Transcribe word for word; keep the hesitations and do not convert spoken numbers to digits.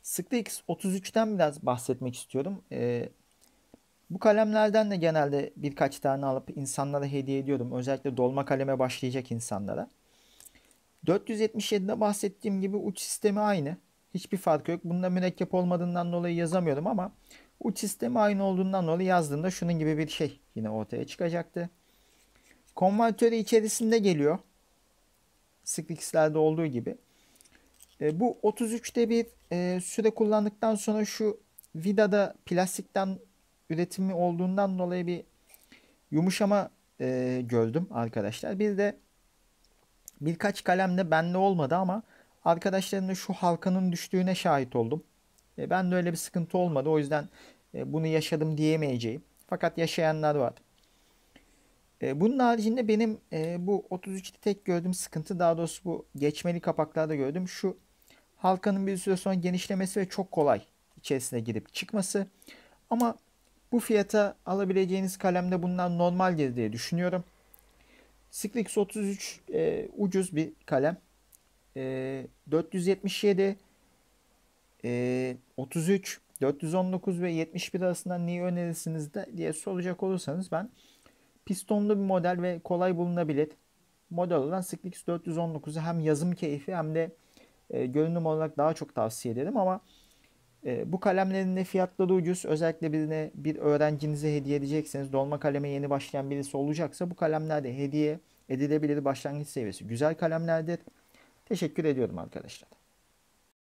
Syclix otuz üçten biraz bahsetmek istiyorum. Ee, bu kalemlerden de genelde birkaç tane alıp insanlara hediye ediyorum. Özellikle dolma kaleme başlayacak insanlara. dört yüz yetmiş yedide bahsettiğim gibi uç sistemi aynı. Hiçbir fark yok. Bunda mürekkep olmadığından dolayı yazamıyorum ama uç sistemi aynı olduğundan dolayı yazdığımda şunun gibi bir şey yine ortaya çıkacaktı. Konvertörü içerisinde geliyor. Syclix'lerde olduğu gibi. E, bu otuz üçte bir e, süre kullandıktan sonra şu vidada plastikten üretimi olduğundan dolayı bir yumuşama e, gördüm arkadaşlar. Bir de birkaç kalemde bende olmadı ama arkadaşlarımda şu halkanın düştüğüne şahit oldum. E, ben de öyle bir sıkıntı olmadı. O yüzden e, bunu yaşadım diyemeyeceğim. Fakat yaşayanlar var. E, bunun haricinde benim e, bu otuz üçte tek gördüğüm sıkıntı, daha doğrusu bu geçmeli kapaklarda gördüm. Şu halkanın bir süre sonra genişlemesi ve çok kolay içerisine girip çıkması. Ama bu fiyata alabileceğiniz kalemde bundan normaldir diye düşünüyorum. Syclix otuz üç e, ucuz bir kalem. E, dört yüz yetmiş yedi, e, otuz üç, dört yüz on dokuz ve yetmiş bir arasından neyi önerirsiniz de diye soracak olursanız, ben pistonlu bir model ve kolay bulunabilir model olan Syclix dört yüz on dokuzu hem yazım keyfi hem de e, görünüm olarak daha çok tavsiye ederim. Ama E, bu kalemlerin de fiyatları ucuz. Özellikle birine, bir öğrencinize hediye edecekseniz, dolma kaleme yeni başlayan birisi olacaksa bu kalemler de hediye edilebilir başlangıç seviyesi. Güzel kalemlerdir. Teşekkür ediyorum arkadaşlar.